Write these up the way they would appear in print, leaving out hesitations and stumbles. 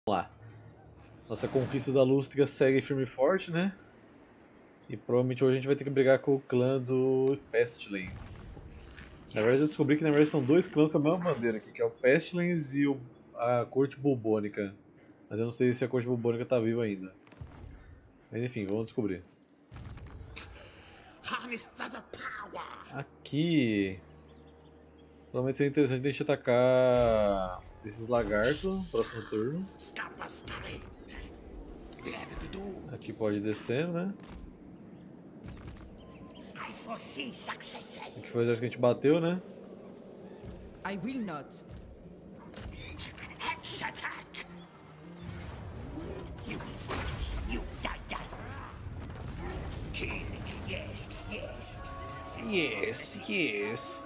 Vamos lá. Nossa conquista da Lústria segue firme e forte, né? E provavelmente hoje a gente vai ter que brigar com o clã do Pestilence. Na verdade eu descobri que na verdade são dois clãs com a mesma bandeira aqui, que é o Pestilence e a Corte Bubônica. Mas eu não sei se a Corte Bubônica tá viva ainda. Mas enfim, vamos descobrir. Aqui... Provavelmente seria interessante a gente atacar esses lagartos, próximo turno. Aqui pode ir descendo, né? Aqui foi o exército que a gente bateu, né? I will not. Yes, yes.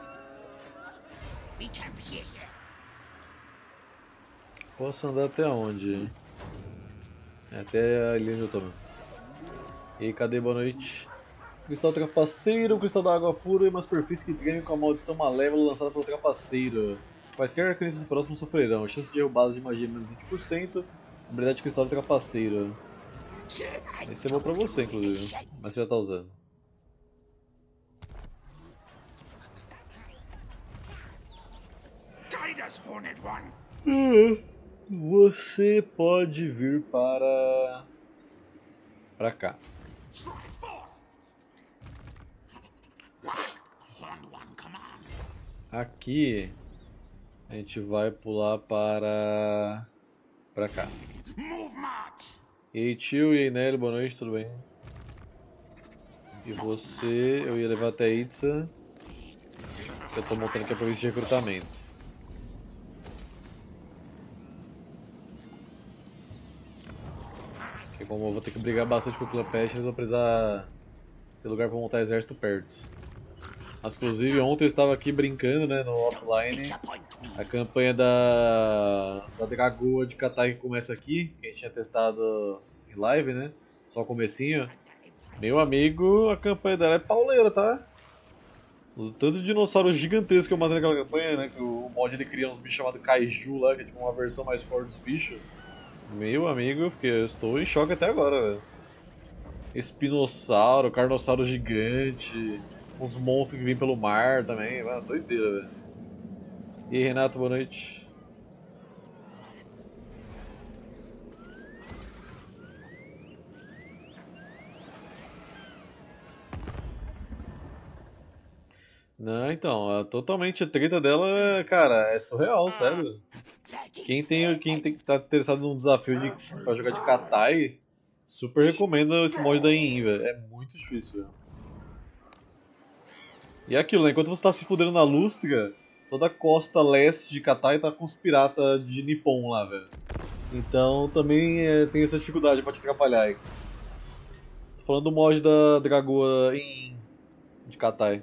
Posso andar até onde? Até ali onde eu tô. E aí, cadê? Boa noite. Cristal Trapaceiro, cristal da água pura e uma superfície que treme com a maldição malévola lançada pelo Trapaceiro. Quaisquer crianças próximos sofrerão. Chance de derrubada de magia menos 20%. Habilidade de cristal do Trapaceiro. Esse é bom pra você, inclusive. Mas você já tá usando. Você pode vir para cá. Aqui a gente vai pular para cá. E aí, tio, e aí, Nelly, boa noite, tudo bem? E você, eu ia levar até Itza. Eu tô montando aqui a província de recrutamento. Porque como eu vou ter que brigar bastante com o Clã Pest, eles vão precisar ter lugar pra montar exército perto. Mas, inclusive, ontem eu estava aqui brincando, né, no offline. A campanha da Dragoa de Katai que começa aqui, que a gente tinha testado em live, né? Só o comecinho. Meu amigo, a campanha dela é pauleira, tá? Tanto de dinossauro gigantesco que eu matei naquela campanha, né? Que o mod ele cria uns bichos chamados Kaiju lá, que é tipo uma versão mais forte dos bichos. Meu amigo, eu estou em choque até agora, velho. Espinossauro, carnossauro gigante, uns monstros que vêm pelo mar também, mano, doideira, velho. E aí, Renato, boa noite. Não, então, totalmente a treta dela, cara, é surreal, sério. Quem tá interessado num desafio pra jogar de Katai, super recomendo esse mod da IN, velho. É muito difícil, velho. E é aquilo, né? Enquanto você tá se fudendo na Lústria, toda a costa leste de Katai tá com os piratas de Nippon lá, velho. Então também tem essa dificuldade pra te atrapalhar aí. Tô falando do mod da Dragoa de Katai.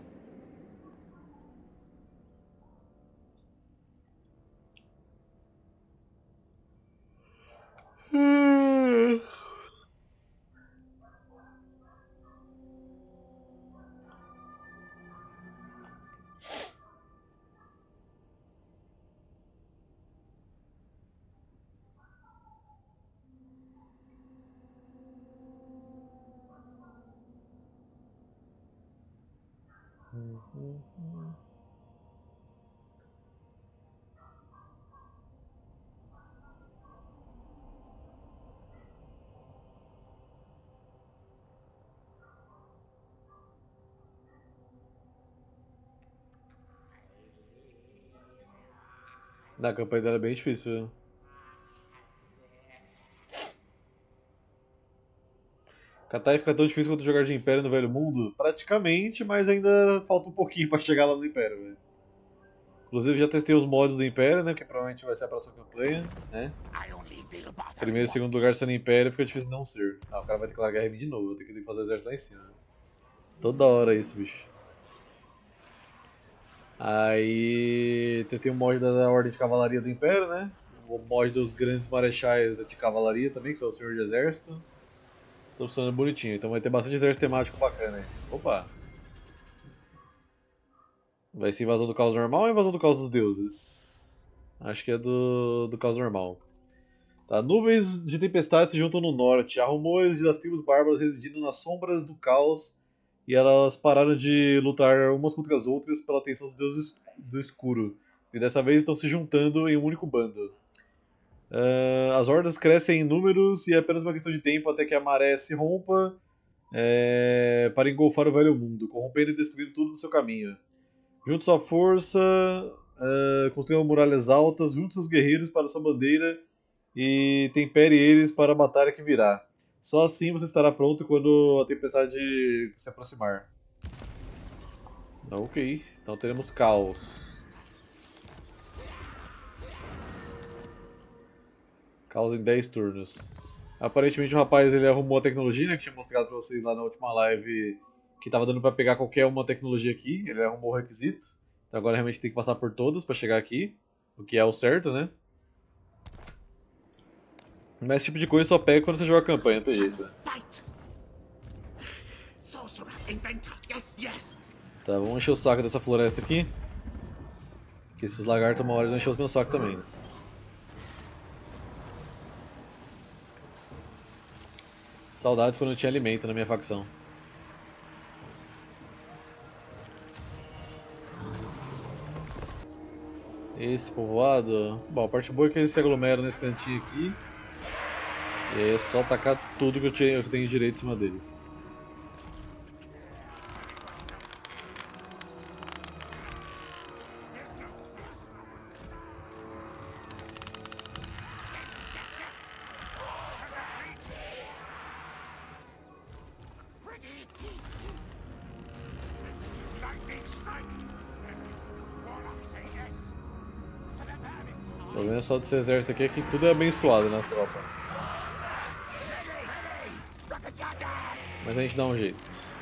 Na campanha dela é bem difícil, viu? Katai fica tão difícil quanto jogar de Império no Velho Mundo? Praticamente, mas ainda falta um pouquinho pra chegar lá no Império, velho. Inclusive já testei os mods do Império, né? Que provavelmente vai ser a próxima campanha, né? Primeiro e segundo lugar sendo Império, fica difícil não ser. Ah, o cara vai declarar guerra em mim de novo, vou ter que fazer exército lá em cima. Toda hora isso, bicho. Aí testei um mod da Ordem de Cavalaria do Império, né? O mod dos grandes marechais de cavalaria também, que são o Senhor de Exército. Tô funcionando bonitinho, então vai ter bastante exército temático bacana aí. Opa! Vai ser invasão do caos normal ou invasão do caos dos deuses? Acho que é do caos normal. Tá, nuvens de tempestade se juntam no norte. Há rumores das tribos bárbaras residindo nas sombras do caos e elas pararam de lutar umas contra as outras pela atenção dos deuses do escuro. E dessa vez estão se juntando em um único bando. As hordas crescem em números e é apenas uma questão de tempo até que a maré se rompa para engolfar o velho mundo, corrompendo e destruindo tudo no seu caminho. Junte sua força, construam muralhas altas, junte seus guerreiros para sua bandeira e tempere eles para a batalha que virá. Só assim você estará pronto quando a tempestade se aproximar. Ok, então teremos caos. Caos em 10 turnos. Aparentemente o rapaz ele arrumou a tecnologia, né, que tinha mostrado pra vocês lá na última live, que tava dando pra pegar qualquer uma tecnologia aqui. Ele arrumou o requisito. Então agora realmente tem que passar por todas pra chegar aqui. O que é o certo, né? Mas esse tipo de coisa só pega quando você joga a campanha, não tem jeito. Tá, vamos encher o saco dessa floresta aqui. Que esses lagartos uma hora vão encher o meu saco também. Saudades quando eu tinha alimento na minha facção. Esse povoado... Bom, a parte boa é que eles se aglomeram nesse cantinho aqui. E aí é só tacar tudo que eu tenho direito em cima deles. O problema só desse exército aqui é que tudo é abençoado nas tropas. Mas a gente dá um jeito.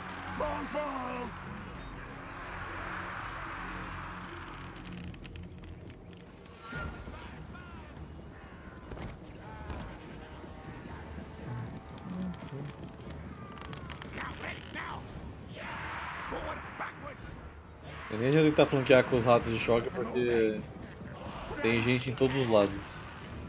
Eu nem adianta tentar flanquear com os ratos de choque porque tem gente em todos os lados.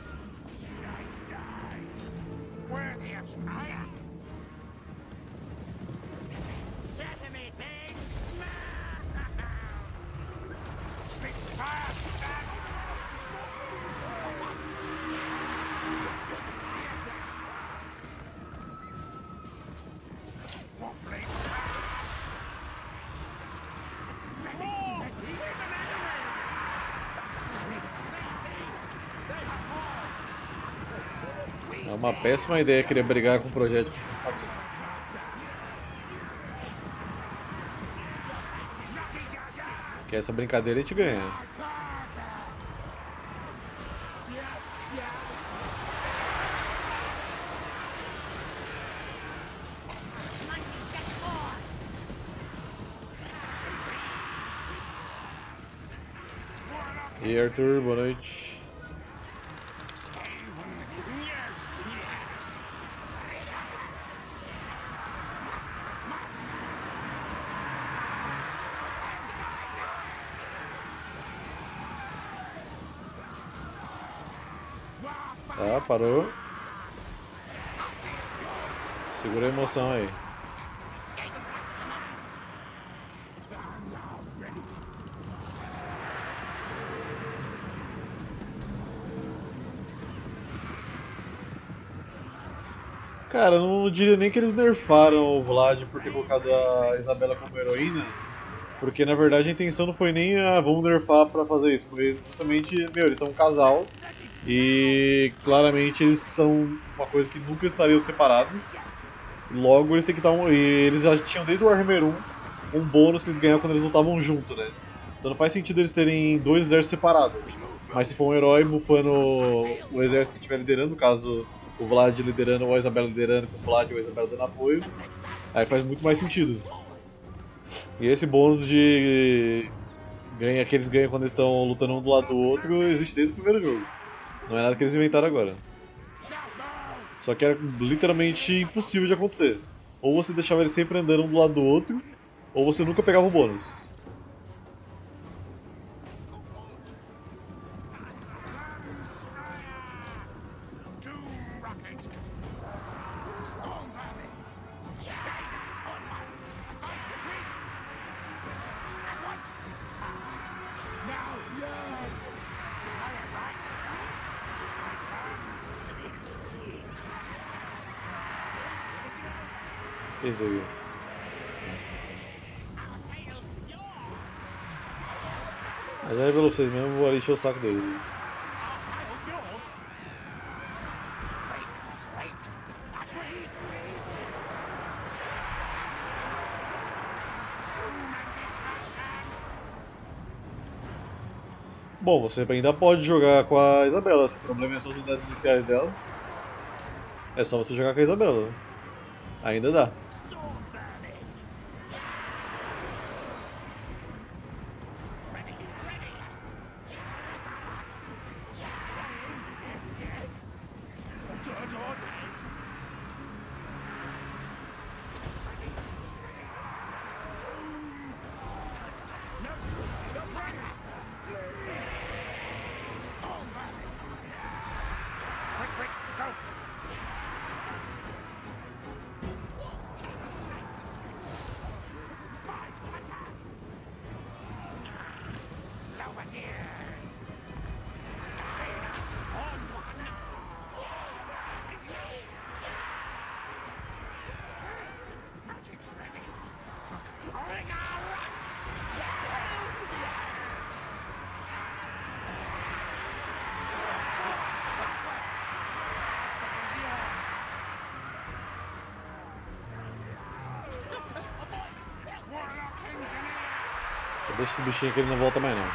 É uma péssima ideia querer brigar com um projétil com esse rato. Que essa brincadeira a gente ganha. E aí, Arthur, boa noite. Tá, parou. Segura a emoção aí. Cara, eu não diria nem que eles nerfaram o Vlad por ter colocado a Isabela como heroína, porque na verdade a intenção não foi nem vamos nerfar pra fazer isso, foi justamente, meu, eles são um casal e claramente eles são uma coisa que nunca estariam separados, logo eles têm que estar e eles já tinham desde o Warhammer 1 um bônus que eles ganhavam quando eles lutavam junto, né? Então não faz sentido eles terem dois exércitos separados, mas se for um herói bufando o exército que estiver liderando, no caso o Vlad liderando ou a Isabela liderando, com o Vlad ou a Isabela dando apoio, aí faz muito mais sentido. E esse bônus de que eles ganham quando eles estão lutando um do lado do outro existe desde o primeiro jogo. Não é nada que eles inventaram agora. Só que era literalmente impossível de acontecer. Ou você deixava eles sempre andando um do lado do outro, ou você nunca pegava o bônus. Que isso aqui? Mas já revelou vocês mesmo, vou ali encher o saco deles. Bom, você ainda pode jogar com a Isabela, se o problema é só as unidades iniciais dela. É só você jogar com a Isabela. Ainda dá. Deixa esse bichinho que ele não volta mais não.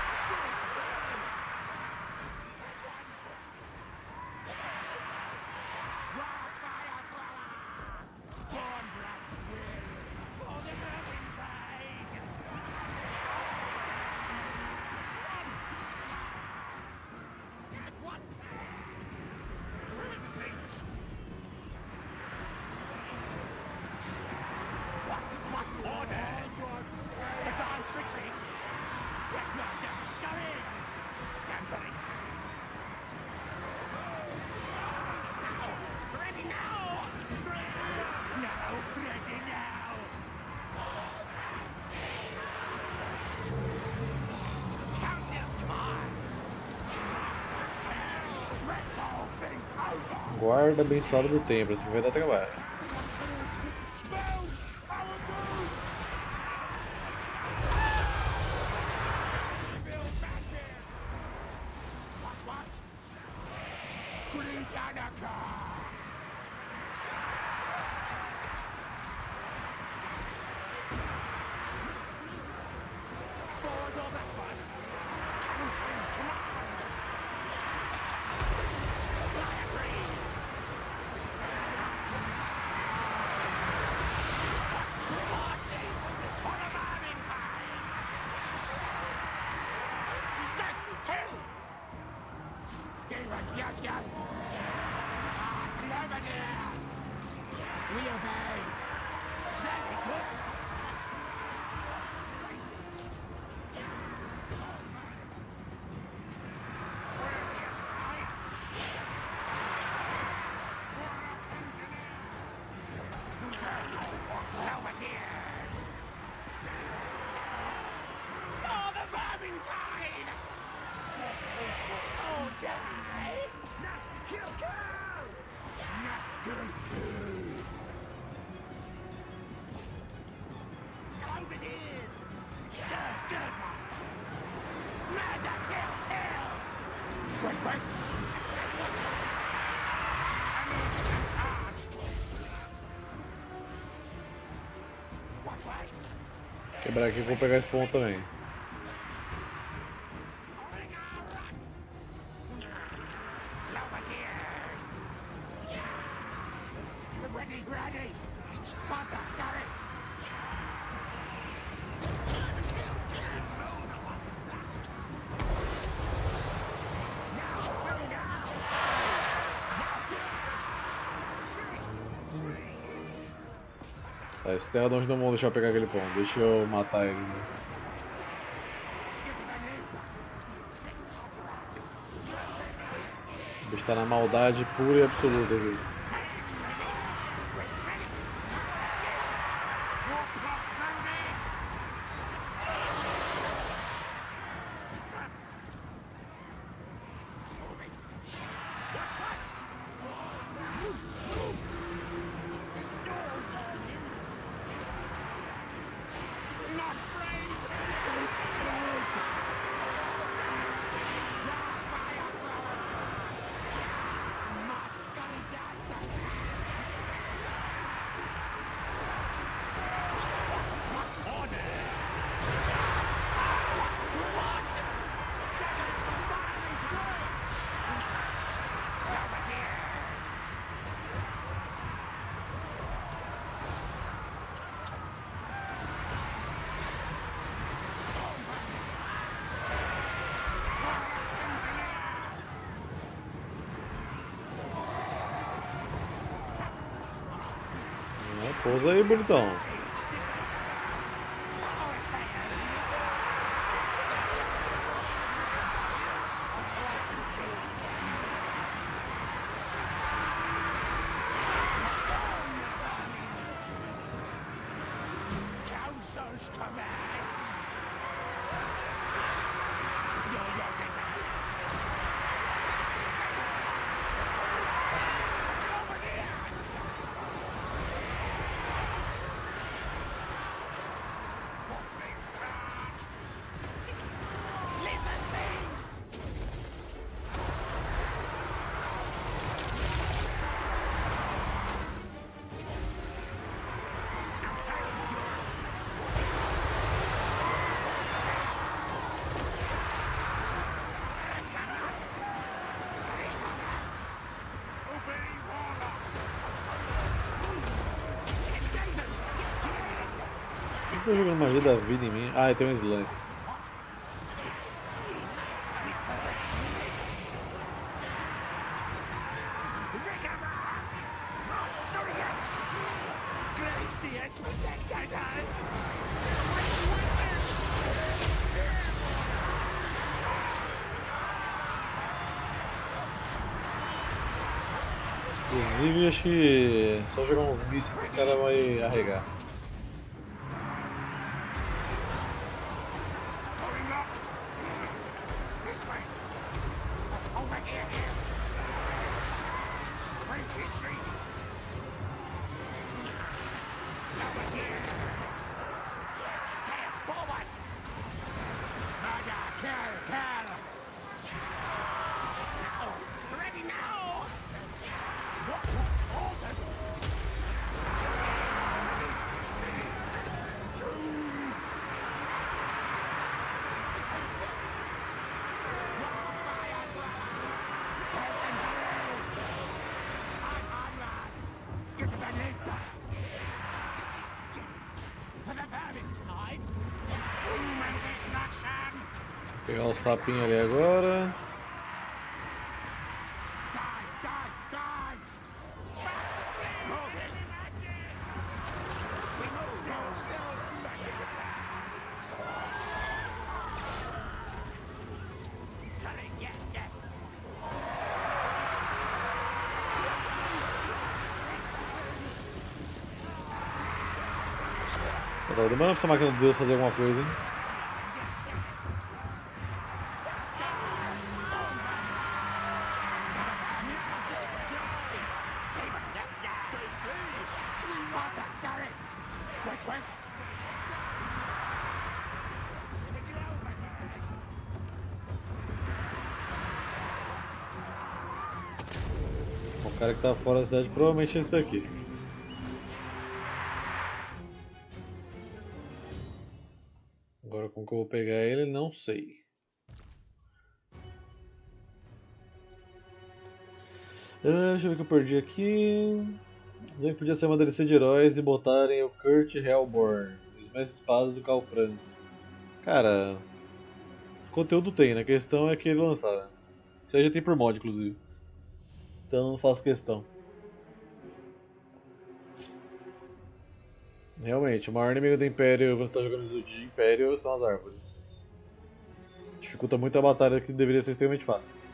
Guarda abençoado do templo, assim vai dar trabalho. Quebrar aqui que eu vou pegar esse ponto também. Tá, esse Theradons não vão deixar eu pegar aquele ponto, deixa eu matar ele. Né? O bicho tá na maldade pura e absoluta aqui. Pousa aí, bonitão. Tô jogando magia da vida em mim. Ah, tem um slam. Inclusive, acho que só jogar uns mísseis que os caras vão arregar. Vou pegar o sapinho ali agora. Tá demorando pra essa máquina de Deus fazer alguma coisa, hein? O cara que tá fora da cidade provavelmente é esse daqui. Agora como que eu vou pegar ele, não sei. Deixa eu ver o que eu perdi aqui. Já podia ser uma DLC de heróis e botarem o Kurt Hellborn, os mestres espadas do Karl Franz. Cara, conteúdo tem, né? A questão é que ele lançar. Isso aí já tem por mod, inclusive. Então não faço questão. Realmente, o maior inimigo do Império quando você está jogando de Império são as árvores. Dificulta muito a batalha que deveria ser extremamente fácil.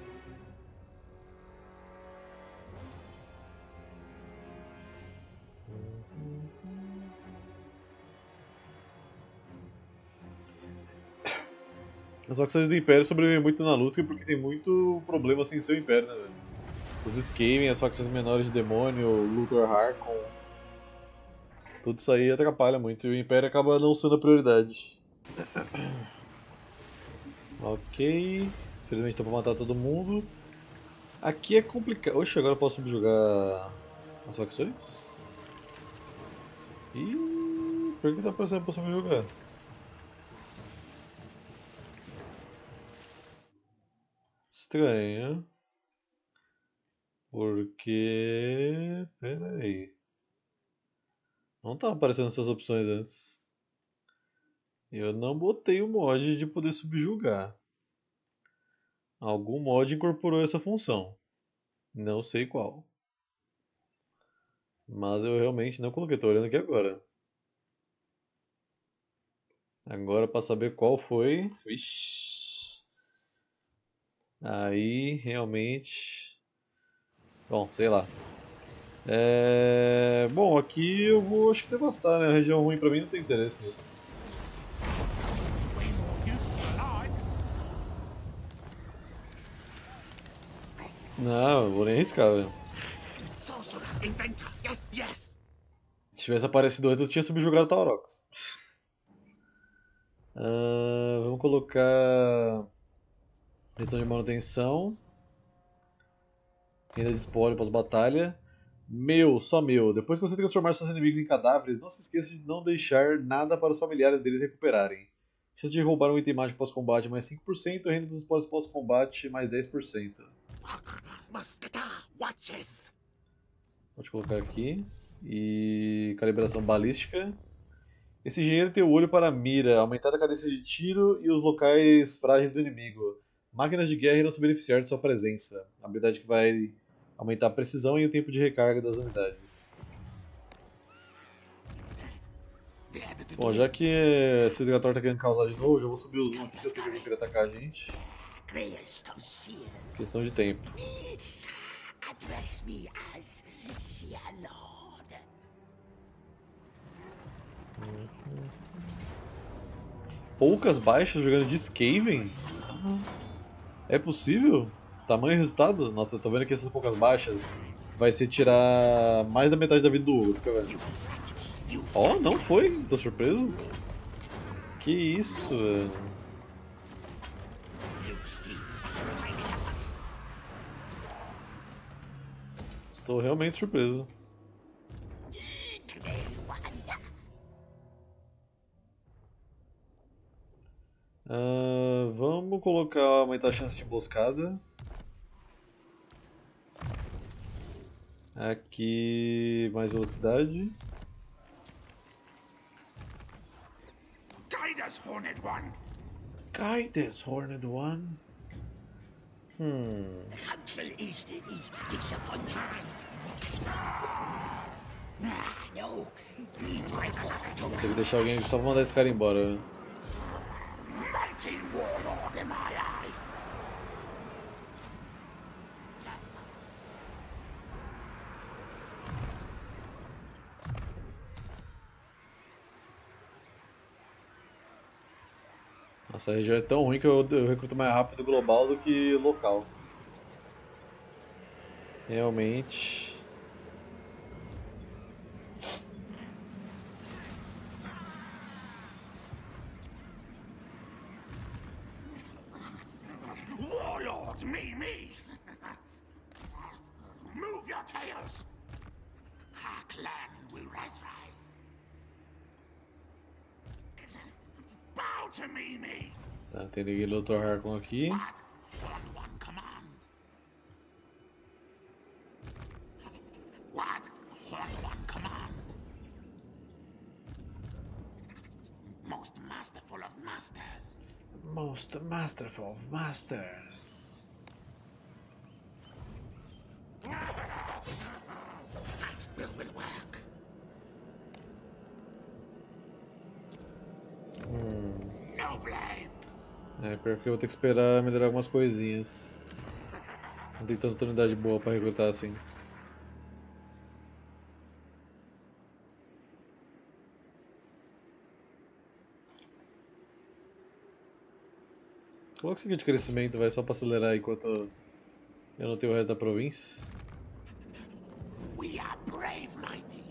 As facções do Império sobrevivem muito na luta porque tem muito problema sem ser o Império, né, velho? Os Skaven, as facções menores de Demônio, Luthor Harkon. Tudo isso aí atrapalha muito e o Império acaba não sendo a prioridade. Ok. Infelizmente tô pra matar todo mundo. Aqui é complicado. Oxe, agora eu posso subjugar as facções? Ih, por que tá aparecendo pra subjugar? Estranho. Porque... Pera aí. Não tava aparecendo essas opções antes. Eu não botei o mod de poder subjugar. Algum mod incorporou essa função. Não sei qual. Mas eu realmente não coloquei, tô olhando aqui agora. Agora pra saber qual foi. Ixi. Aí realmente. Bom, sei lá. Bom, aqui eu vou acho que devastar, né? A região ruim pra mim não tem interesse. Não, eu vou nem arriscar, velho. Sorcerer, inventor, yes, yes. Se tivesse aparecido antes, eu tinha subjugado Taurocos. Vamos colocar. Redução de manutenção. Renda de espólio pós-batalha. Meu, só meu. Depois que você transformar seus inimigos em cadáveres, não se esqueça de não deixar nada para os familiares deles recuperarem. Chance de roubar um item mágico pós-combate mais 5%, renda dos espólios pós-combate mais 10%. Musketeer, watches. Vou te colocar aqui. E calibração balística. Esse engenheiro tem o olho para a mira, aumentar a cadência de tiro e os locais frágeis do inimigo. Máquinas de guerra irão se beneficiar de sua presença. Habilidade que vai aumentar a precisão e o tempo de recarga das unidades. Bom, já que esse ligatório tá querendo causar de novo, já vou subir o zoom aqui que eu sei que ele vai querer atacar a gente. Questão de tempo. Address me as Seer Lord. Poucas baixas jogando de Skaven? É possível? Tamanho e resultado? Nossa, eu tô vendo que essas poucas baixas vai ser tirar mais da metade da vida do Hugo, fica vendo. Ó, não foi? Tô surpreso. Que isso, velho. Estou realmente surpreso. Vamos colocar aumentar a chance de emboscada. Aqui mais velocidade. Guide us, Horned One. Guide us, Horned One. The council is disappointed. No, Vou ter que deixar alguém só pra mandar esse cara embora. mighty warlord am I. Nossa, a região é tão ruim que eu recruto mais rápido global do que local. Realmente. Warlord, me. Move your tails. Our clan will rise. Bow to me. Tá, tem ninguém do Dr. Harkon aqui. On one command. What? On one command. Most masterful of masters. Most masterful of masters. That will work. No blame. Pior que eu vou ter que esperar melhorar algumas coisinhas. Não tem tanta unidade boa pra recrutar assim. Coloca isso aqui de crescimento, vai só pra acelerar enquanto eu não tenho o resto da província. We are brave, mighty.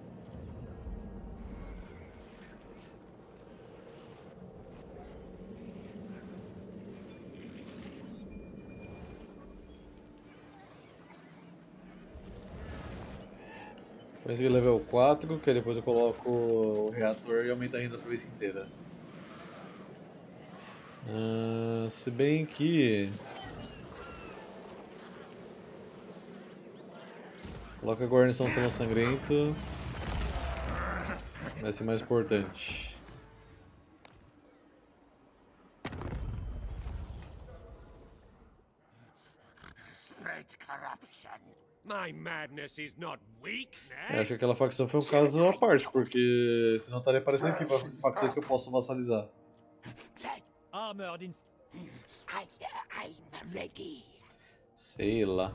Consegui level 4, que aí depois eu coloco o reator e aumento a renda da província inteira. Se bem que... Coloca a guarnição Selo Sangrento. Vai ser mais importante. Spread corruption. My madness is not weakness. Eu acho que aquela facção foi um caso à parte, porque senão estaria aparecendo aqui pra facções que eu posso vassalizar. Armored in. I'm ready. Sei lá.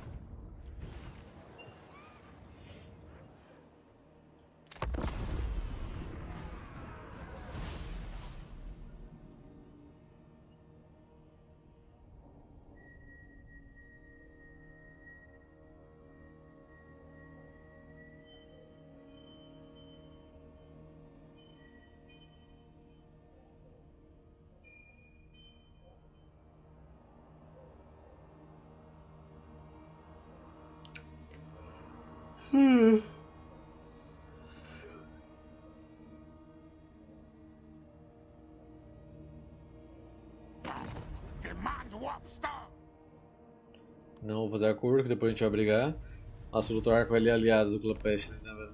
Demand Wobster. Não vou fazer acordo, que depois a gente vai brigar. Nossa, o Dr. Arco ele é aliado do Club Pest, né, velho?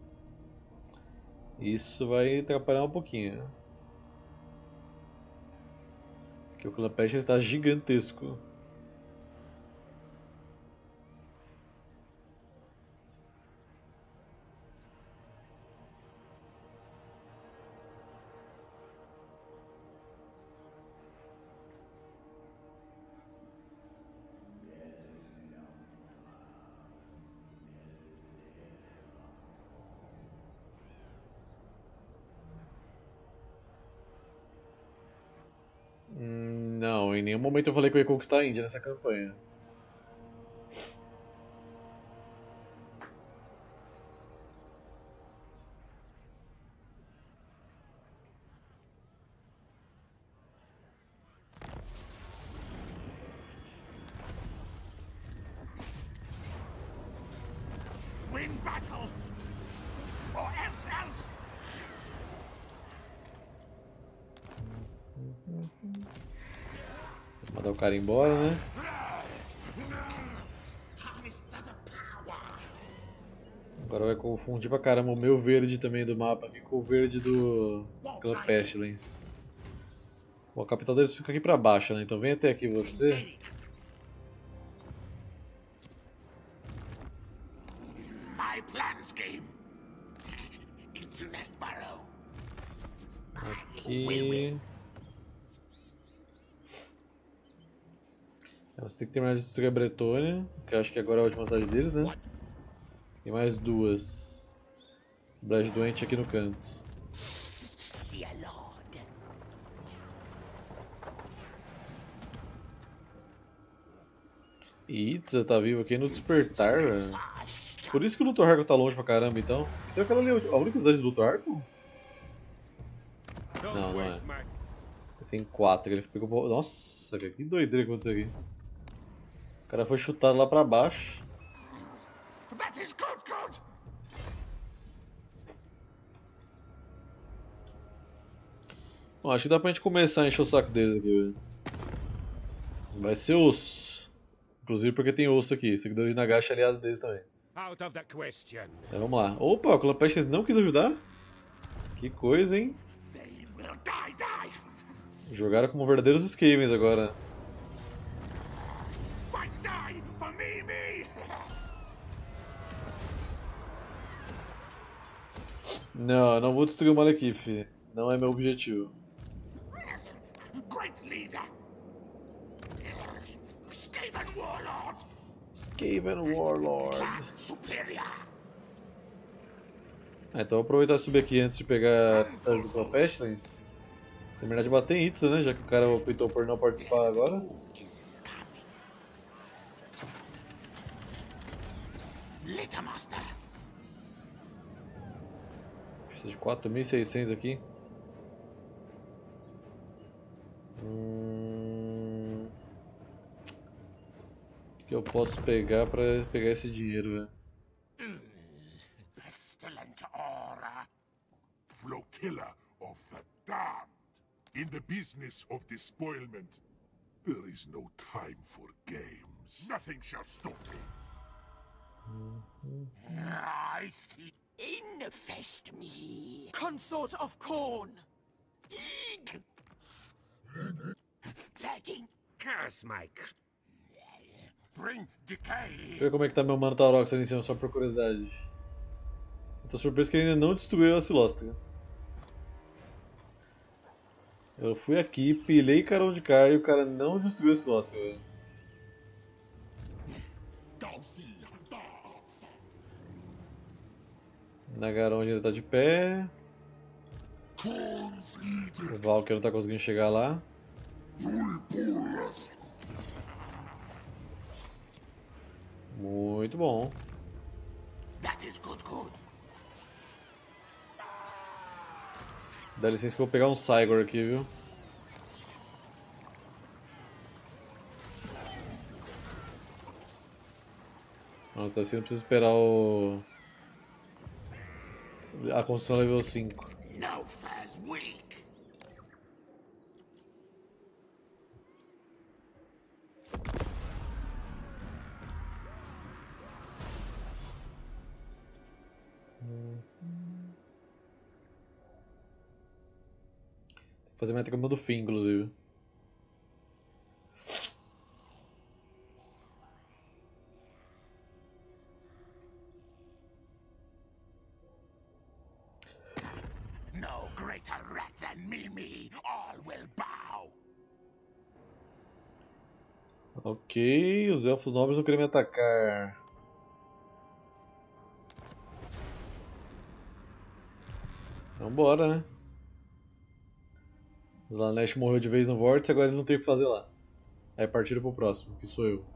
Isso vai atrapalhar um pouquinho, né? Porque o Club Pest está gigantesco. Não, em nenhum momento eu falei que eu ia conquistar a Índia nessa campanha. Win battle. Or else. Vou mandar o cara embora, né? Agora vai confundir pra caramba o meu verde também do mapa aqui com o verde do Clã Pestilence. Bom, a capital deles fica aqui pra baixo, né? Então vem até aqui você. My plan scheme. Into Nest Barrow. Aqui. Você tem que terminar de destruir a Bretônia, que eu acho que agora é a última cidade deles, né? Tem mais duas. Blast doente aqui no canto. E Itza tá vivo aqui no despertar, velho. Por isso que o Dr. Harko tá longe pra caramba, então. Então aquela ali é a única cidade do Dr. Harko? Não, não é. Tem 4, ele pegou... Nossa, que doideira que aconteceu aqui. O cara foi chutado lá pra baixo. That is good. Bom, acho que dá pra gente começar a encher o saco deles aqui, velho. Vai ser osso. Inclusive porque tem osso aqui. Seguidor de Nagashi é aliado deles também. Out of the question. Então vamos lá. Opa, o Clã Pestes não quis ajudar? Que coisa, hein? They will die. Jogaram como verdadeiros Skavens agora. Fight die for me. Não, não vou destruir o Malekith. Não é meu objetivo. Great leader. Skaven warlord. Skaven Warlord. Superior. Então vou aproveitar e subir aqui antes de pegar as cidades do Clã Pestilence. Terminar de bater em Itza, né? Já que o cara optou por não participar agora. Littermaster. Precisa de 4.600 aqui. O que eu posso pegar pra pegar esse dinheiro, velho? Pestilent aura. Flotilla of the damned. In the business of despoilment, there is no time for games. Nothing shall stop me. I see. Infest me. Consort of Corn. Curse my... bring decay. Deixa eu ver como é que tá meu Mano Taurox ali em cima, só por curiosidade. Eu tô surpreso que ele ainda não destruiu a Silóstica. Eu fui aqui, pilei Carão de Car e o cara não destruiu a Silóstica, velho. Nagaron ainda tá de pé. O Valkyrie não tá conseguindo chegar lá. Muito bom. That is good. Dá licença que eu vou pegar um Cygor aqui, viu? Não, tá assim, não preciso esperar a construção level 5. No faz weak. Vou fazer minha cama do fim, inclusive. No greater rat than Mimi. All will bow. Ok, os elfos nobres não querem me atacar. Vambora, né? Slanesh morreu de vez no vórtice, agora eles não tem o que fazer lá. Aí partiram pro próximo, que sou eu.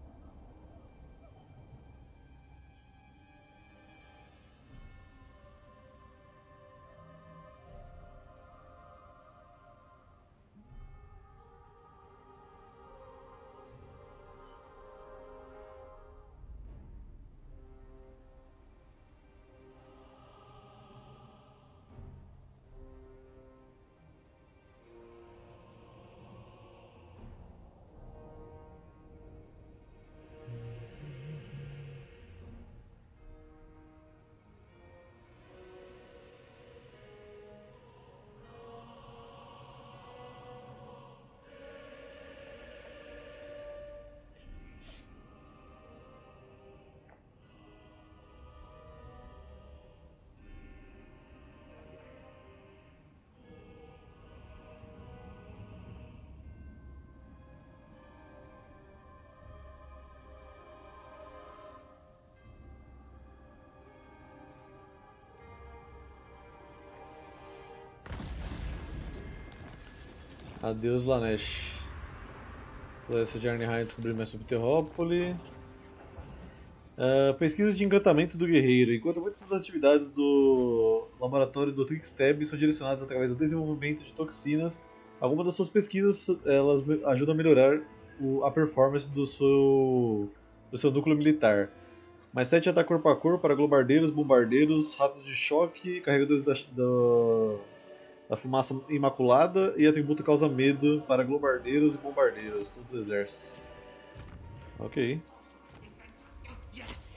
Adeus, Slanesh. Floresta de Arnheim descobrir mais sobre Terrópole. Pesquisa de encantamento do guerreiro. Enquanto muitas das atividades do laboratório do Trickstab são direcionadas através do desenvolvimento de toxinas, algumas das suas pesquisas elas ajudam a melhorar a performance do seu núcleo militar. Mais 7 ataque corpo a corpo para globardeiros, bombardeiros, ratos de choque, carregadores da fumaça imaculada e atributo causa medo para globardeiros e bombardeiros, todos os exércitos. Ok. Yes.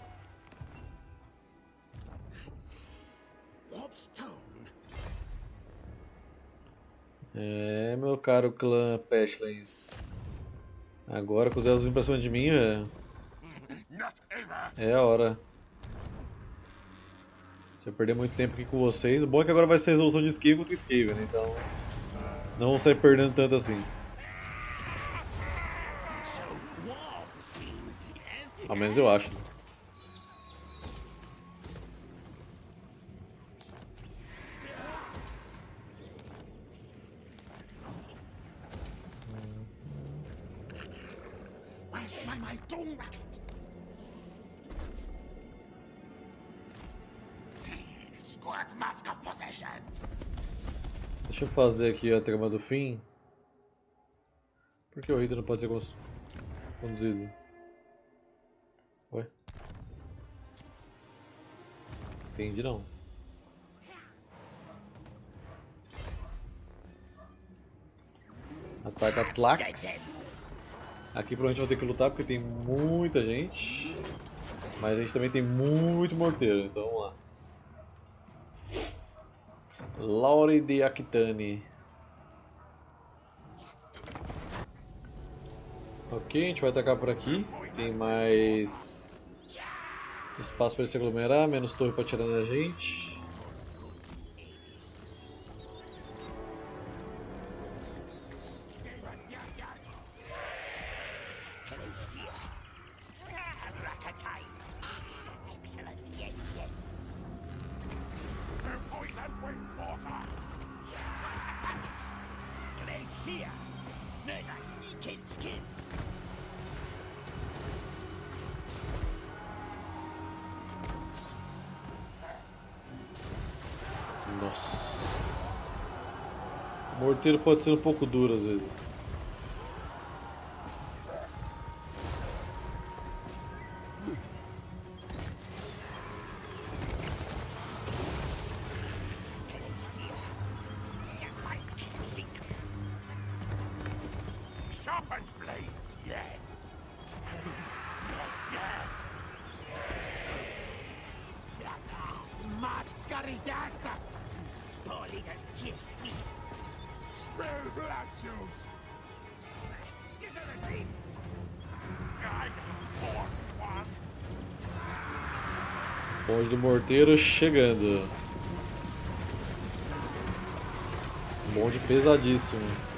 Warpstone. Meu caro clã Pestilence. Agora que os elfos vêm pra cima de mim, Not ever. é a hora. Se eu perder muito tempo aqui com vocês, o bom é que agora vai ser resolução de Skaven contra Skaven, né? Então não vão sair perdendo tanto assim. So warp seems. Yes. Ao menos eu acho. Where's my doom racket? Squirt mask of possession. Deixa eu fazer aqui a trama do fim. Por que o Rita não pode ser conduzido? Ué? Entendi não. Ataca Tlax. Aqui provavelmente vou ter que lutar porque tem muita gente. Mas a gente também tem muito morteiro, então vamos lá. Laure de Aquitani. Ok, a gente vai atacar por aqui. Tem mais espaço para ele se aglomerar, menos torre para atirar na gente. Nossa. O morteiro pode ser um pouco duro às vezes. Sharpened blades, yes. Yes. March Scaridasa. Poligas kill me. Spare blood shields. Excuse me. Guide us forth once. Bonde do morteiro chegando. Bonde pesadíssimo.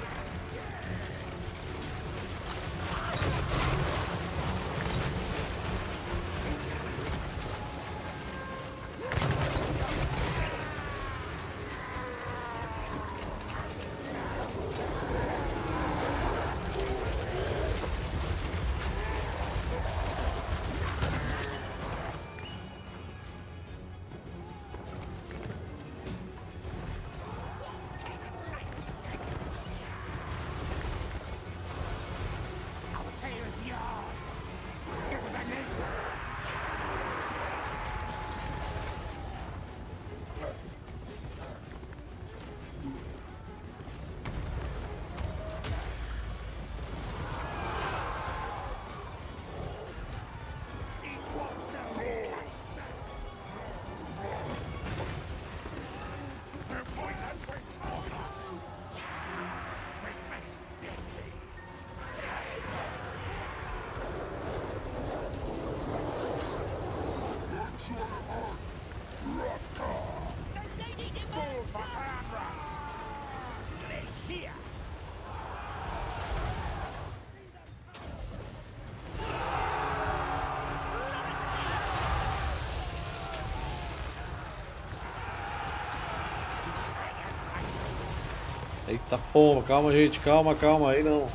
Eita porra, calma gente, calma, calma, aí não.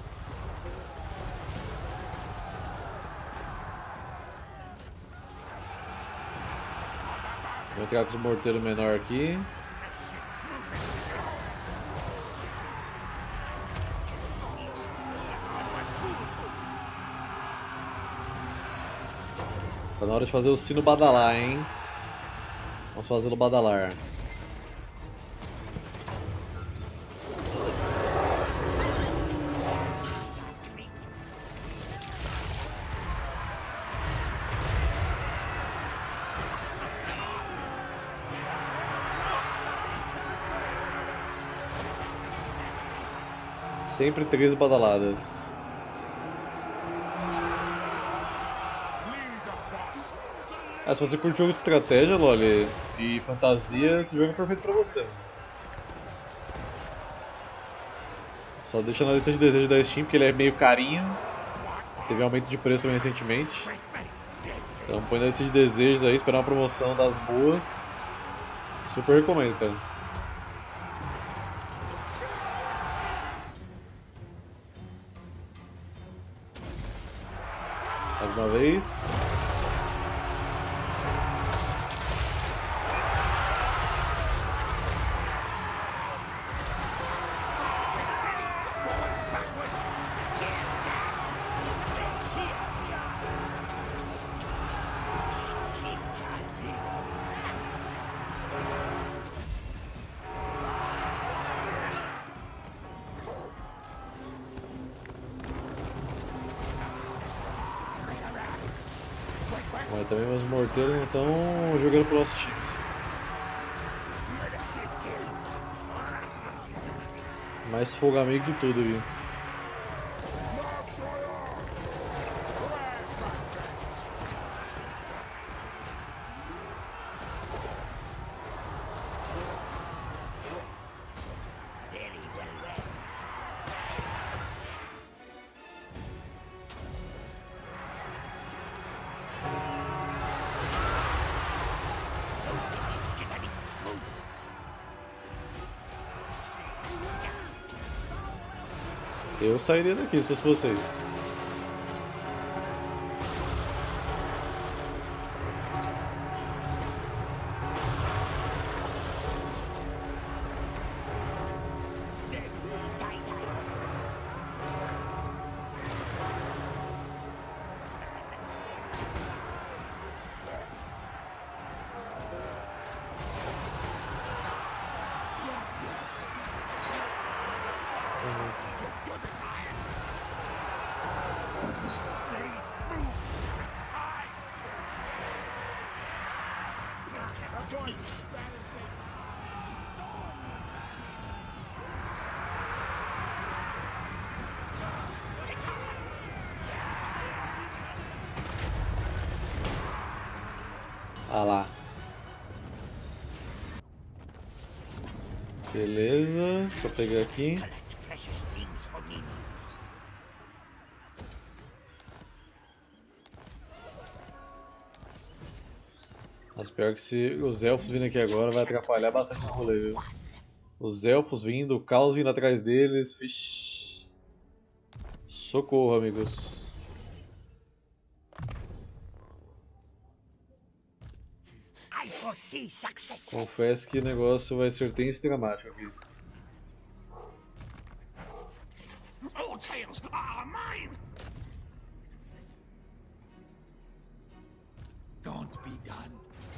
Vou entrar com os morteiros menor aqui. Tá na hora de fazer o sino badalar, hein? Vamos fazê-lo badalar. Sempre 13 badaladas. Se você curte jogo de estratégia, Loli, e fantasia, esse jogo é perfeito pra você. Só deixa na lista de desejos da Steam, porque ele é meio carinho. Teve aumento de preço também recentemente. Então põe na lista de desejos aí, esperar uma promoção das boas. Super recomendo, cara. Mais uma vez. Mas também meus morteiros não estão jogando pro nosso time. Mais fogo amigo que tudo, viu? Eu sairia daqui se fosse vocês. Your desire. Blades move. Time. Ah lá. Beleza, só pegar aqui. Collect precious things for me. Mas pior que se os elfos vindo aqui agora vai atrapalhar bastante o rolê, viu? Os elfos vindo, o caos vindo atrás deles, vixi. Socorro, amigos. I foresee success. Confesso que o negócio vai ser tenso e dramático aqui. All tales are mine. Don't be done.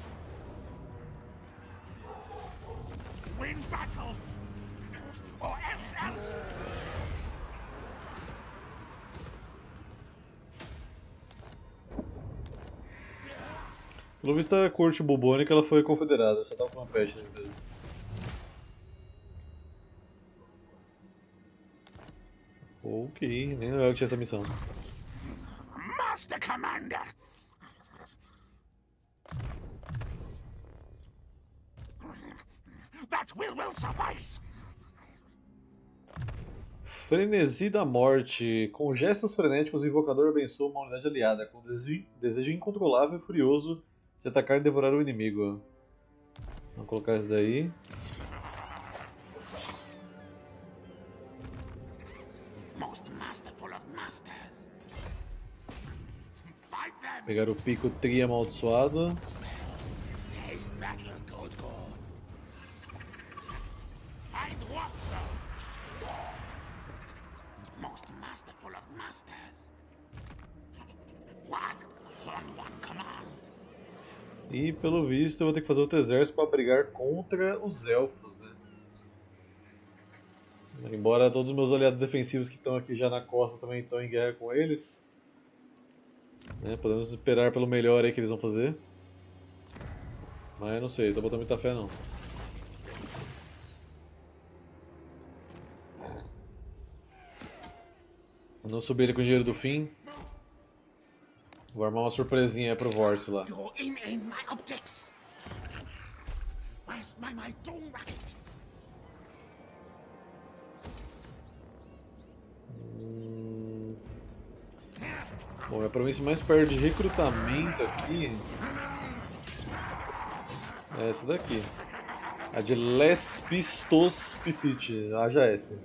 Win battle, or else. Pelo visto a corte bubônica ela foi confederada, só tava com uma peste ali mesmo. Ok, nem lembrava que tinha essa missão. Master Commander. That will suffice. Frenesi da morte. Com gestos frenéticos, o invocador abençoa uma unidade aliada, com desejo incontrolável e furioso de atacar e devorar o inimigo. Vamos colocar isso daí. Most masterful of masters. Fight them. Pegar o pico tri amaldiçoado. Taste battle, good. Find Wapstone. Most masterful of masters. What? On one command. E pelo visto eu vou ter que fazer outro exército para brigar contra os elfos, né? Embora todos os meus aliados defensivos que estão aqui já na costa também estão em guerra com eles. Né? Podemos esperar pelo melhor aí que eles vão fazer. Mas não sei, tô botando muita fé não. Não subir ele com o dinheiro do fim. Vou armar uma surpresinha aí pro Vortex lá. You're in my optics. Where's my doom racket? Bom, a província mais perto de recrutamento aqui é essa daqui. A de Lespistos Piscite, AJS.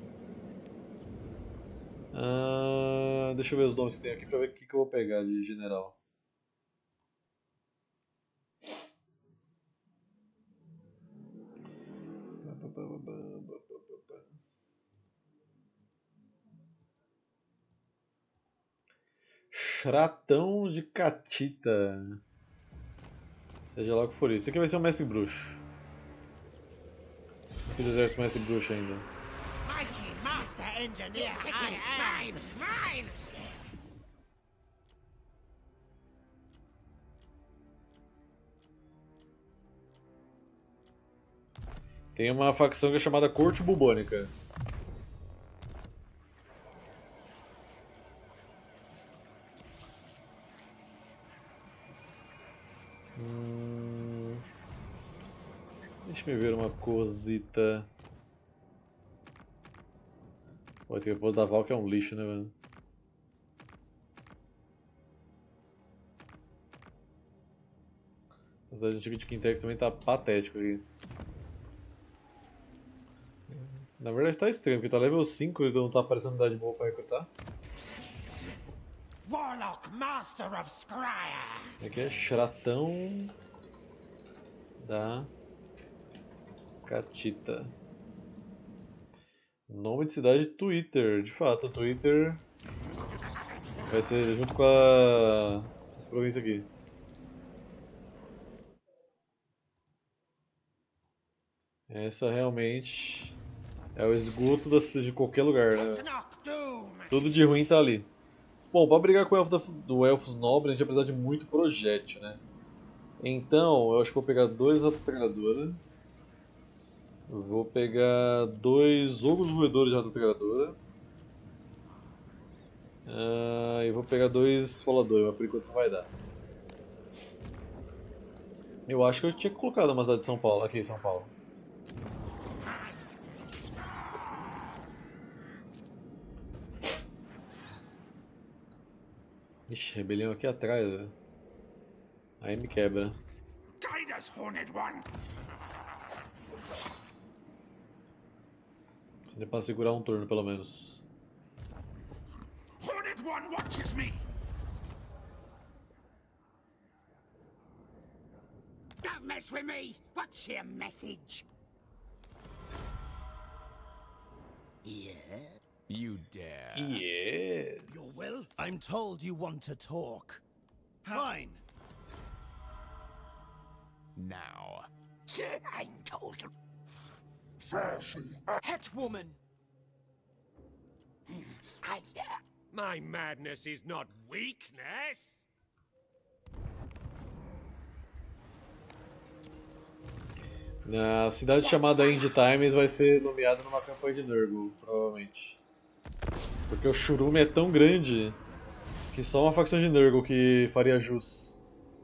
Deixa eu ver os nomes que tem aqui pra ver o que eu vou pegar de general. Chratão de Catita. Seja lá o que for isso. Esse aqui vai ser um mestre bruxo. Não fiz exército mestre bruxo ainda. Mighty Master Engineer, I am. Mine. Tem uma facção que é chamada Corte Bubônica. Deixa eu ver uma cosita. Pô, tem o posto da Val que é um lixo, né, velho? A cidade antiga de Quintex também tá patético aqui. Na verdade tá estranho, porque tá level 5 e não tá aparecendo unidade boa pra recrutar. Warlock, master of Scryer. Aqui é Shratão da Catita. Nome de cidade Twitter. De fato, Twitter vai ser junto com essa província aqui. Essa realmente é o esgoto da cidade de qualquer lugar, né? Tudo de ruim tá ali. Bom, pra brigar com o do Elfos Nobres, a gente vai precisar de muito projétil, né? Então, eu acho que vou pegar 2 ratotreinadora. Vou pegar 2 ogros roedores de ratotreinadora. E vou pegar 2 esfoladores, mas por enquanto não vai dar. Eu acho que eu tinha colocado uma cidade de São Paulo, aqui em São Paulo. Ixi, rebelião aqui atrás, velho. Aí me quebra. Guide us, Horned One. Seria pra segurar um turno, pelo menos. Horned One watches me. Don't mess with me. What's your message? Yeah. You dare. Yes. Your will? I'm told you want to talk. Fine. Now. I'm told to. Hatchwoman! I. My madness is not weakness! Na cidade chamada End Times vai ser nomeada numa campanha de Nurgle, provavelmente. Porque o Churume é tão grande que só uma facção de Nurgle que faria jus.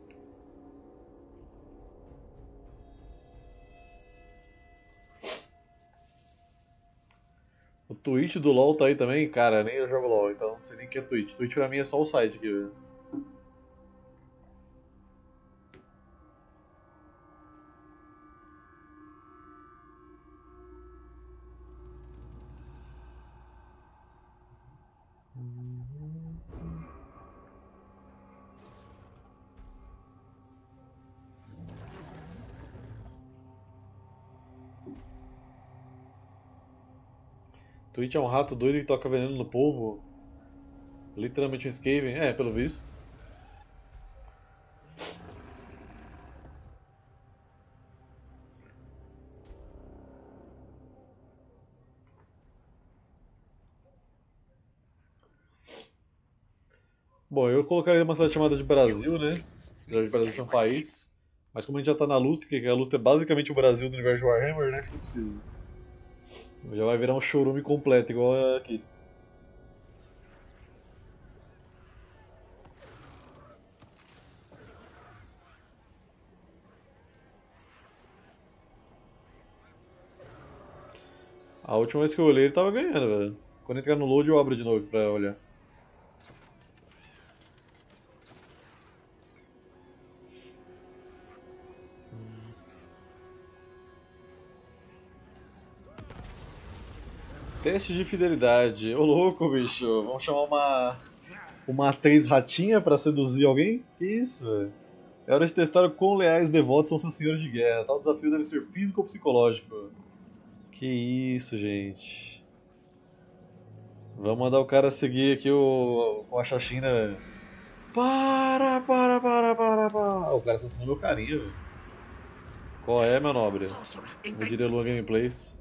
O Twitch do LoL tá aí também? Cara, nem eu jogo LoL, então não sei nem o que é Twitch. Twitch pra mim é só o site aqui, velho. Twitch é um rato doido que toca veneno no povo. Literalmente um Skaven. É, pelo visto. Bom, eu colocaria uma cidade chamada de Brasil, né? Já de Brasil ser um país. Mas como a gente já tá na Lustre, que a Lustre é basicamente o Brasil do universo de Warhammer, né? Acho que não precisa. Já vai virar um chorume completo, igual aqui. A última vez que eu olhei ele tava ganhando, velho. Quando entrar no load eu abro de novo pra olhar. Teste de fidelidade. Ô louco, bicho. Vamos chamar uma atriz ratinha pra seduzir alguém? Que isso, velho. É hora de testar o quão leais e devotos são seus senhores de guerra. Tal desafio deve ser físico ou psicológico. Que isso, gente. Vamos mandar o cara seguir aqui com a Chachina, velho. Para. O cara assassinou meu carinha, velho. Qual é, meu nobre? Vou dizer Lua Gameplays.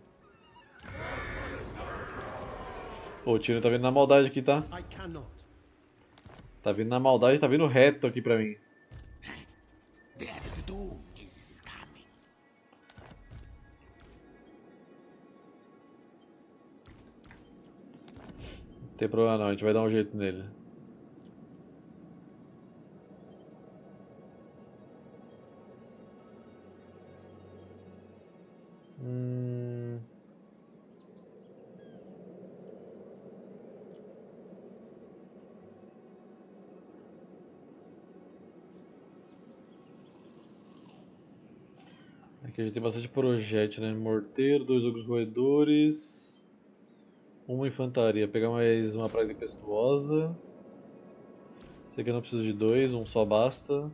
Pô, o tiro tá vindo na maldade aqui, tá? I cannot. Tá vindo na maldade, tá vindo reto aqui pra mim. The doom is coming. Não tem problema não, a gente vai dar um jeito nele. Aqui a gente tem bastante projétil, né? Morteiro, 2 ogros roedores, uma infantaria. Pegar mais uma praga tempestuosa. Esse aqui eu não preciso de 2, um só basta.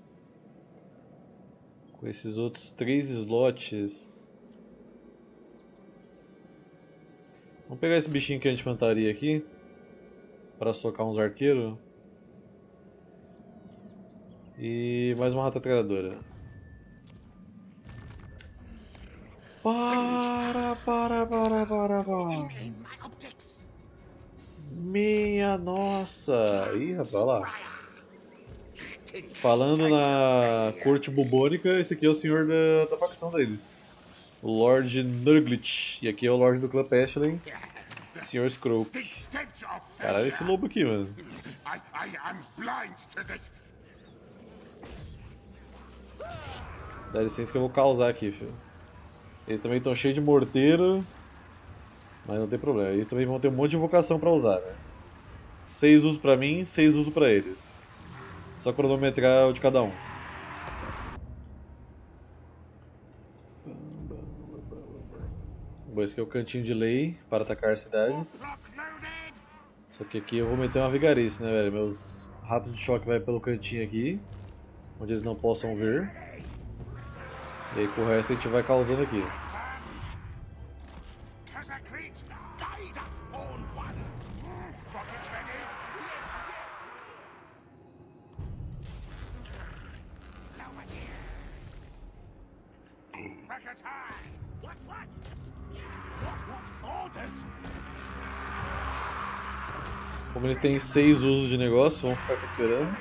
Com esses outros 3 slots. Vamos pegar esse bichinho que é de infantaria aqui. Para socar uns arqueiros. E mais uma ratatralhadora. Para. In my optics. Minha nossa! Ih, rapaz, olha lá. Falando na corte bubônica, esse aqui é o senhor da facção deles. O Lord Nurglich. E aqui é o Lord do clã Pestilence, Sr. Scrope. Stench of Caralho, esse lobo aqui, mano. I am blind to this. Dá licença que eu vou causar aqui, filho. Eles também estão cheios de morteiro. Mas não tem problema. Eles também vão ter um monte de invocação pra usar, né? 6 usos pra mim, 6 usos pra eles. Só cronometrar o de cada um. Bom, esse aqui é o cantinho de lei para atacar cidades. Loaded. Só que aqui eu vou meter uma vigarice, né, velho? Meus ratos de choque vai pelo cantinho aqui, onde eles não possam ver. E aí com o resto a gente vai causando aqui. Kazakrit, guide us, old one. Rockets ready. Lower here. Rocket high. What? What orders? Como eles têm 6 usos de negócio, vamos ficar aqui esperando.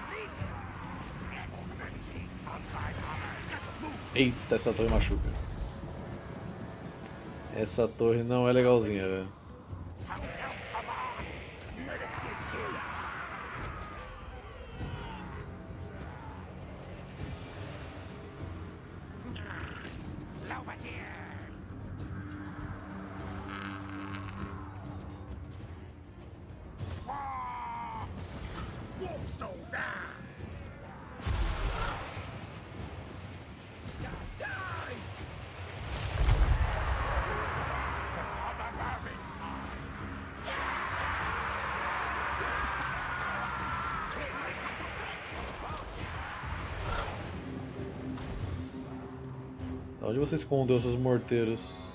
Eita, essa torre machuca. Essa torre não é legalzinha, velho. Lower here. Warpstone down. Onde você escondeu seus morteiros?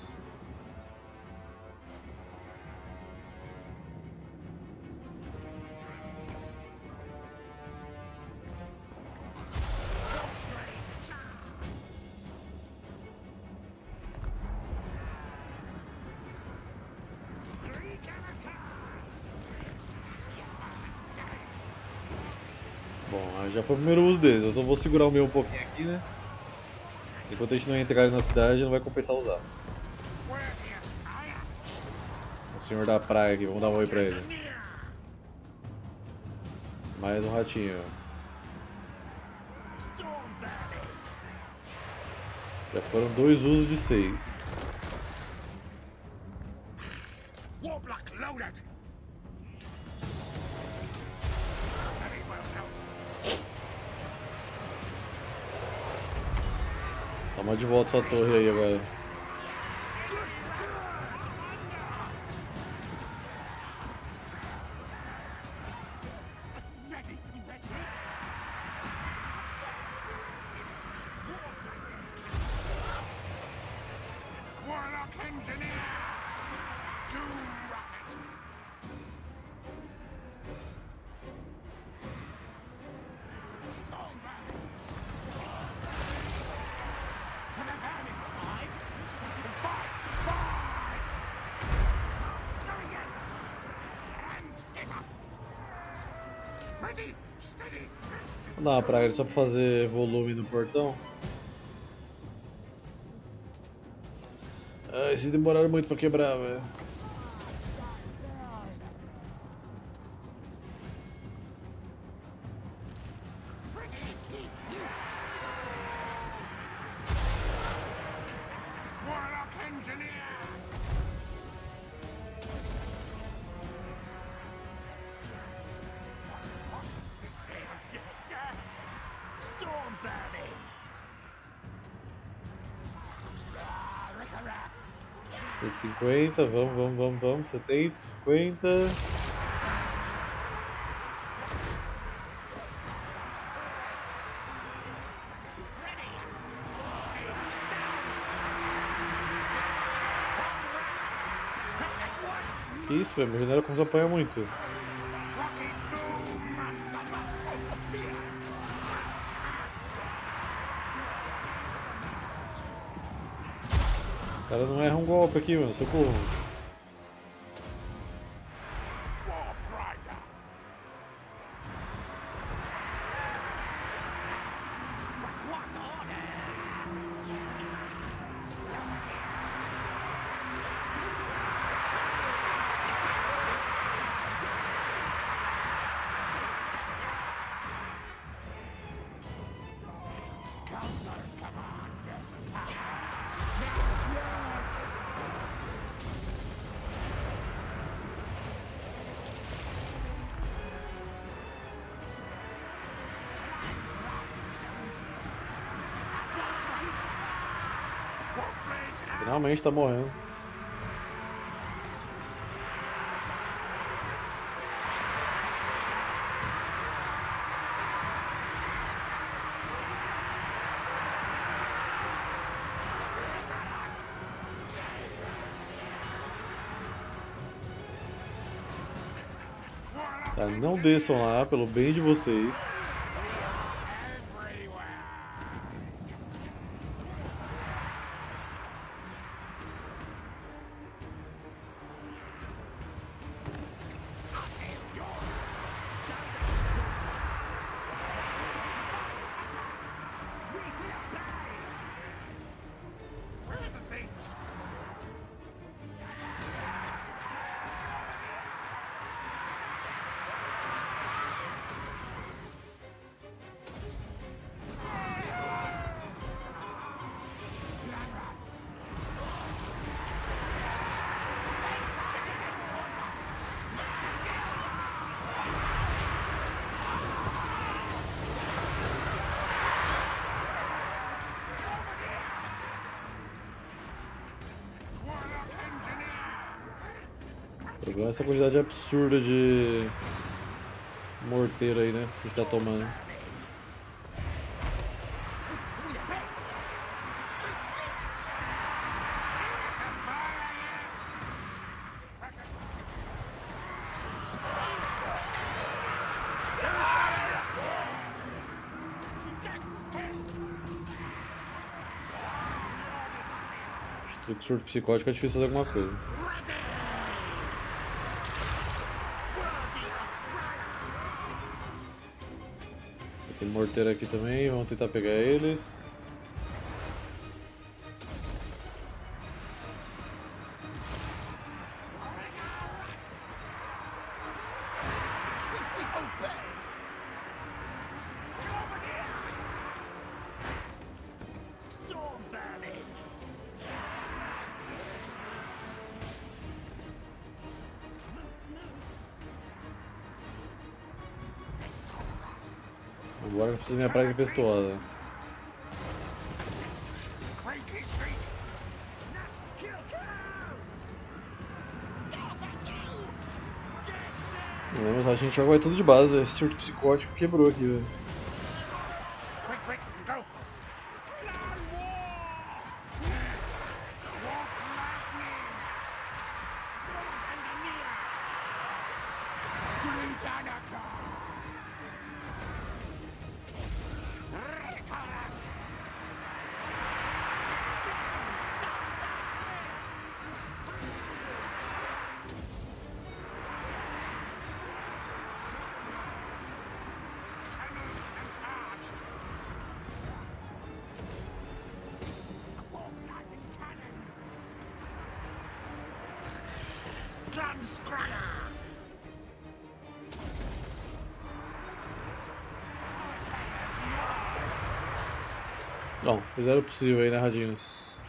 Bom, aí já foi o primeiro uso deles. Eu vou segurar o meu um pouquinho aqui, né? Enquanto a gente não entrar na cidade, não vai compensar usar. O senhor da praia aqui, vamos dar um oi pra ele. Mais um ratinho. Já foram 2 usos de 6. Warblock loaded. Very well done. Toma de volta sua torre aí agora. Ready. Warlock engineer. Doom rocket. Storm battle. For the vermin tribe. Fight. Furious. And scatter. Ready. Steady. Vamos dar uma praga só pra fazer volume no portão. Ah, esses demoraram muito pra quebrar, velho. Warlock engineer. Storm vermin. 150, vamos, 70, 50. Que isso, velho? Meu general começou a apanhar muito. O cara não erra um golpe aqui, mano. Socorro. Finalmente tá morrendo. Tá, não desçam lá, pelo bem de vocês. O problema é essa quantidade absurda de morteiro aí, né? Que a gente tá tomando. Truque surto psicótico é difícil fazer alguma coisa. Tem morteiro aqui também, vamos tentar pegar eles. Agora eu preciso da minha praga impetuosa. Mas a gente joga tudo de base, esse surto psicótico quebrou aqui, velho. Bom, fizeram o possível aí, né, Radinhos?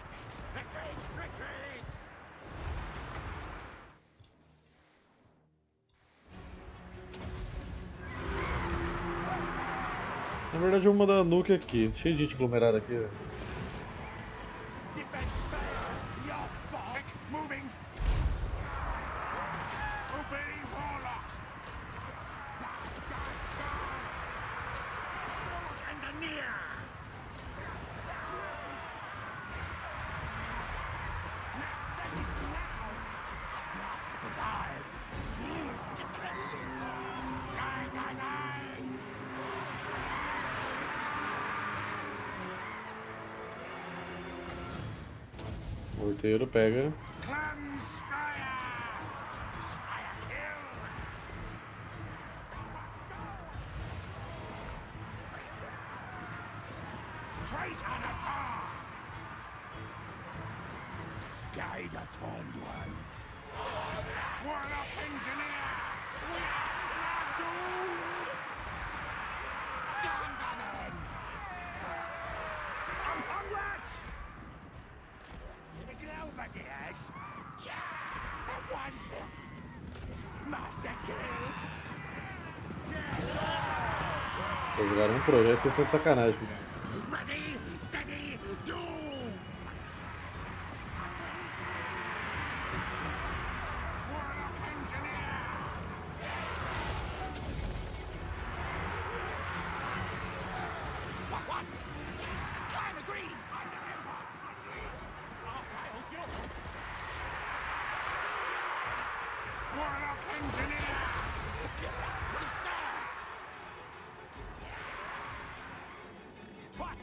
Na verdade, vamos mandar a nuke aqui. Cheio de gente aglomerada aqui, velho. Moving. Obey Warlock. Warlock Engineer. His eyes. Die, die, die. Morteiro pega. Clan Skyer. Skyer kill. Great Anapar. Guide us onward. Warlock Engineer. We are doomed. Gunbannen. Onward. Belvederes. Yeah. At once. Master kill. Pô, jogaram um projeto, vocês estão de sacanagem. Ready, steady, doom. Warlock Engineer. What? Time agrees. Our tile's yours. Warlock Engineer. Yes, sir. What?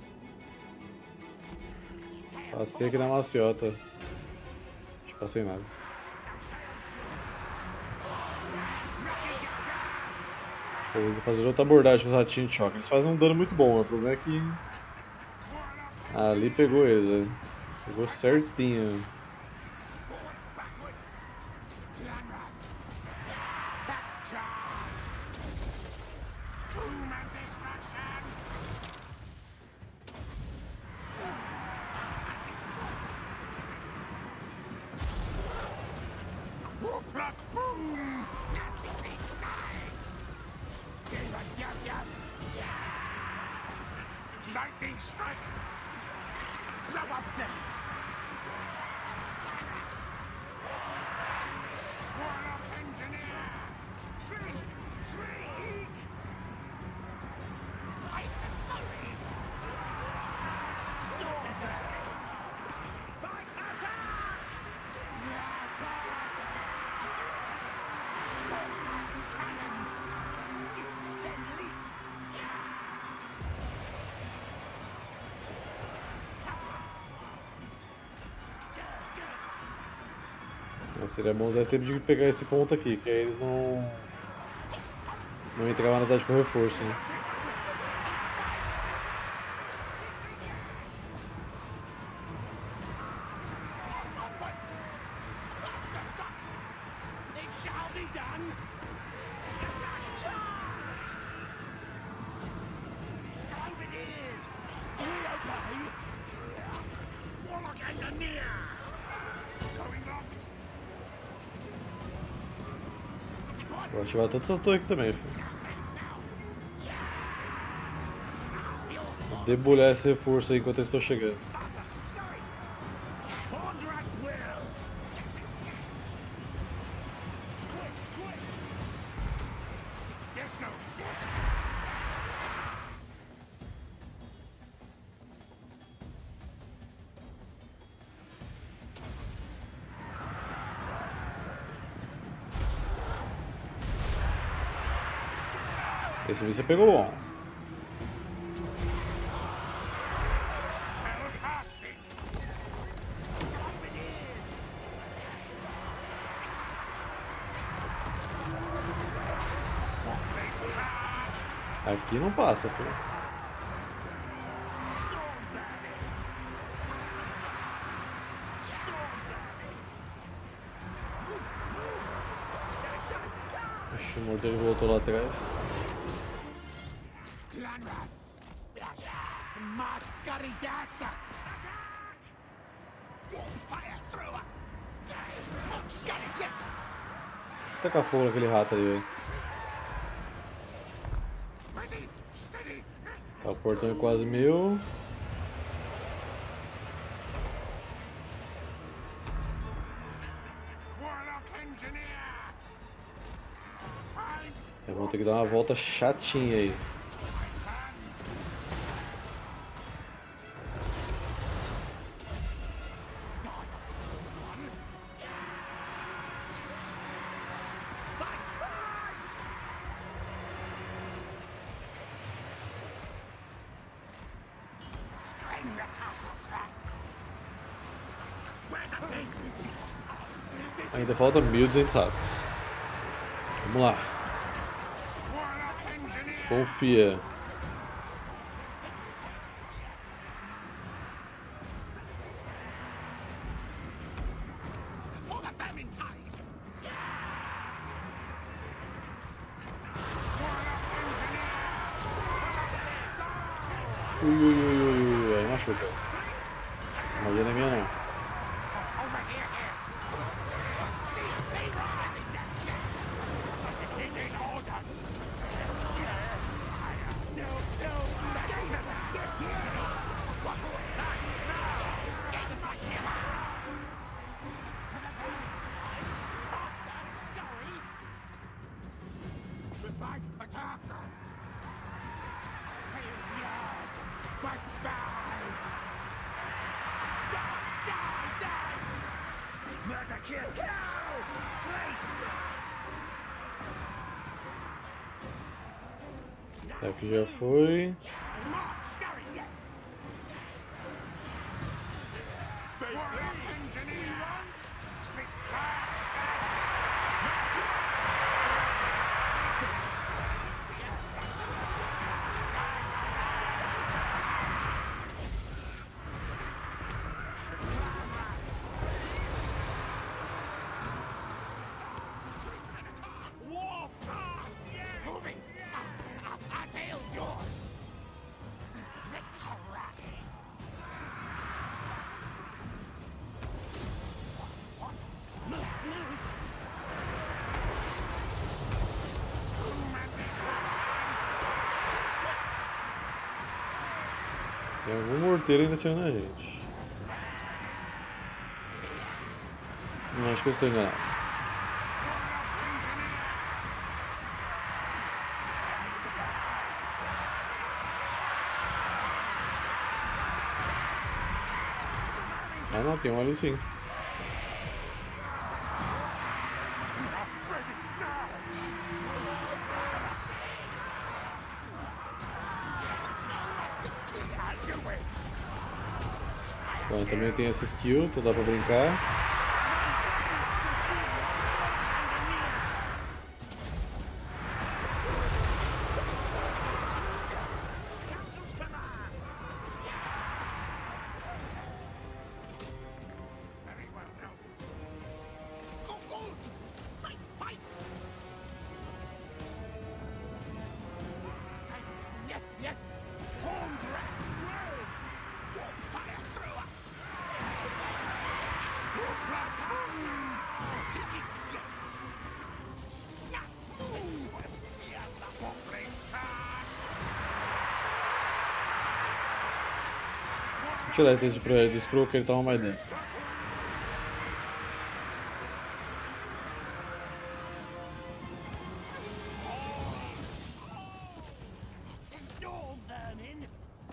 Passei aqui na maciota. Acho que passei nada. Acho que eu vou fazer outra abordagem com os ratinhos de choque. Eles fazem um dano muito bom, o problema é que ali pegou eles, né? Pegou certinho. Lightning strike! Blow up there! Warlock Engineer! Shriek! Shriek! Fight the fury! Stormberry! Fight attack! Cannon! Skit then leap! Seria bom usar esse tempo de pegar esse ponto aqui, que aí eles não entravam na cidade com reforço, né? It shall be done! Attack charge! Belvederes! We obey! Warlock Engineer! Going locked! Vou ativar todas essas torres aqui também, filho. Vou debulhar esse reforço aí enquanto eles estão chegando. Horndrax will! Quick, quick! Yes, no, yes! Esse aí você pegou bom. Spell casting! Blades charged! Aqui não passa, filho. Acho que o morteiro voltou lá atrás. Clanrats! March Scurry Dassa! Fire thrower! Scurry, yes! Taca fogo naquele rato ali, velho. Ready, steady! Tá, o portão é quase meu. Eu vou ter que dar uma volta chatinha aí. Ainda falta 1.200 ratos. Vamos lá. Confia. For the Vermintide! Ui, ui, ui, ui, ui, aí machuca. Mas não é minha não. Over here, here! See, they were standing, yes, yes! It is order! No, no! Skaven! Yes, yes! What more size now? Skaven right here! Faster, scurry! The fight, attack! Tails yours! Fight back! Die, die, die! Murder, kill, kill! Slice! Tá, aqui já foi. Not scurry yet! They flee! Engineer! Speak fast! War fast! Moving! Our tail's yours! Let's karate! What? Move, move! Tem algum morteiro ainda tirando a gente. Não, acho que eu estou enganado. Ah não, tem um ali sim. Bom, também tem essa skill, então dá pra brincar. Very well now. Go, go! Fight, fight! Yes, yes! Horn grab! Roll! Fire thrower! Yes! Now move! Yeah, the bomb blades charged! Vou tirar esse dente pra ele, do Skrull que ele toma mais dano. Storm vermin!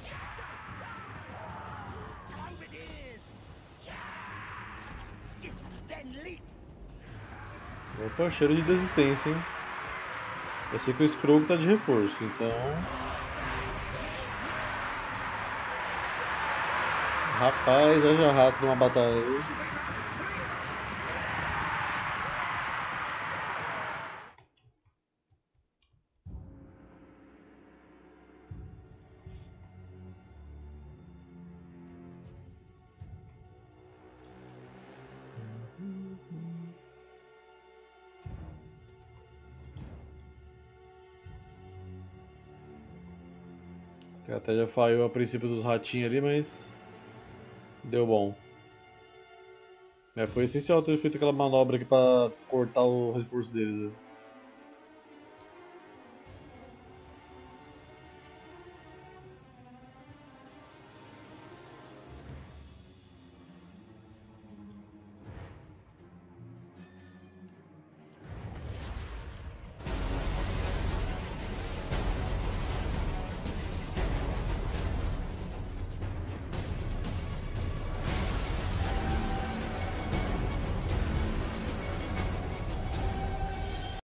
Globadiers! Skitter, then leap! Opa, cheiro de desistência, hein? Eu sei que o Skrull tá de reforço, então... Rapaz, haja rato numa batalha. A estratégia falhou a princípio dos ratinhos ali, mas deu bom. É, foi essencial ter feito aquela manobra aqui pra cortar o reforço deles. Né?